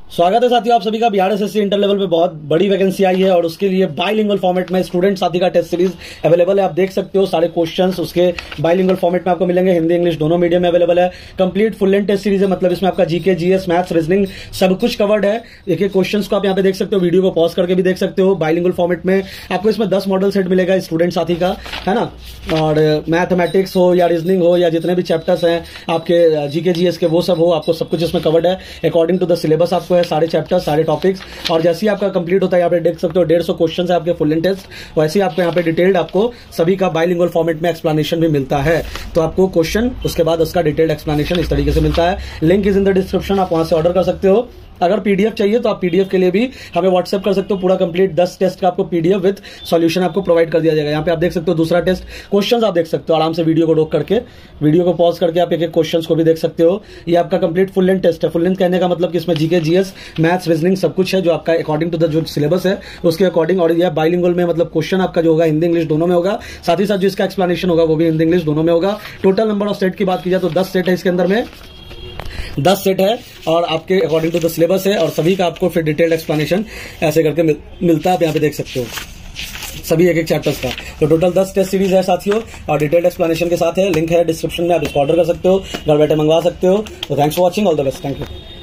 स्वागत है साथियों आप सभी का। बिहार एसएससी इंटर लेवल पे बहुत बड़ी वैकेंसी आई है और उसके लिए बाइलिंगुअल फॉर्मेट में स्टूडेंट साथी का टेस्ट सीरीज अवेलेबल है। आप देख सकते हो सारे क्वेश्चंस उसके बाइलिंगुअल फॉर्मेट में आपको मिलेंगे। हिंदी इंग्लिश दोनों मीडियम में अवेलेबल है। Complete full length test series है, मतलब इसमें आपका जीके जीएस मैथ्स रीजनिंग सब कुछ कवर्ड है। एक एक क्वेश्चन को आप यहाँ पे देख सकते हो, वीडियो को पॉज करके भी देख सकते हो। बाइलिंगुअल फॉर्मेट में आपको इसमें 10 मॉडल सेट मिलेगा स्टूडेंट साथी का, है ना। और मैथमेटिक्स हो या रीजनिंग हो या जितने भी चैप्टर्स हैं आपके जीके जीएस के वो सब हो, आपको सब कुछ इसमें कवर्ड है। अकॉर्डिंग टू द सिलेबस आपको है सारे चैप्टर्स सारे टॉपिक्स। और जैसे ही आपका कंप्लीट होता है यहाँ पे देख सकते हो 150 क्वेश्चन है आपके फुल लेंथ टेस्ट। वैसे ही आपको यहाँ पे डिटेल्ड आपको सभी का बाइलिंगुअल फॉर्मेट में एक्सप्लेनेशन भी मिलता है। तो आपको क्वेश्चन उसके बाद उसका डिटेल्ड एक्सप्लेनेशन इस तरीके से मिलता है। Link is in the description, आप वहां से ऑर्डर कर सकते हो। अगर पीडीएफ चाहिए तो आप पीडीएफ के लिए भी हमें व्हाट्सएप कर सकते हो। पूरा कंप्लीट 10 टेस्ट का आपको पीडीएफ विद सॉल्यूशन आपको प्रोवाइड कर दिया जाएगा। यहाँ पे आप देख सकते हो दूसरा टेस्ट क्वेश्चंस आप देख सकते हो आराम से। वीडियो को रोक करके वीडियो को पॉज करके आप एक एक क्वेश्चंस को भी देख सकते हो। ये आपका कंप्लीट फुल लेंथ टेस्ट है। फुल लेंथ कहने का मतलब कि इसमें जीके जीएस मैथ्स रीजनिंग सब कुछ है जो आपका अकॉर्डिंग टू द जो सिलेबस है उसके अकॉर्डिंग। और यह बाइलिंगुअल में मतलब क्वेश्चन आपका जो होगा हिंदी इंग्लिश दोनों में होगा, साथ ही साथ जो इसका एक्सप्लेनेशन होगा वो भी हिंदी इंग्लिश दोनों में होगा। टोटल नंबर ऑफ सेट की बात की जाए तो 10 सेट है इसके अंदर में, 10 सेट है और आपके अकॉर्डिंग टू द सिलेबस है। और सभी का आपको फिर डिटेल्ड एक्सप्लेनेशन ऐसे करके मिलता है। आप यहाँ पे देख सकते हो सभी एक एक चैप्टर्स का। तो टोटल 10 टेस्ट सीरीज है साथियों और डिटेल्ड एक्सप्लेनेशन के साथ है। लिंक है डिस्क्रिप्शन में, आप इसको ऑर्डर कर सकते हो, घर बैठे मंगवा सकते हो। तो thanks for watching, all the best, thank you.